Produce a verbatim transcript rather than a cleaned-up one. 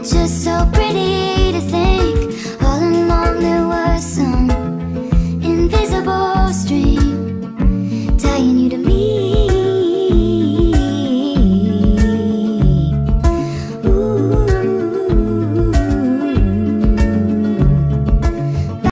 just so pretty to think all along there was some invisible string tying you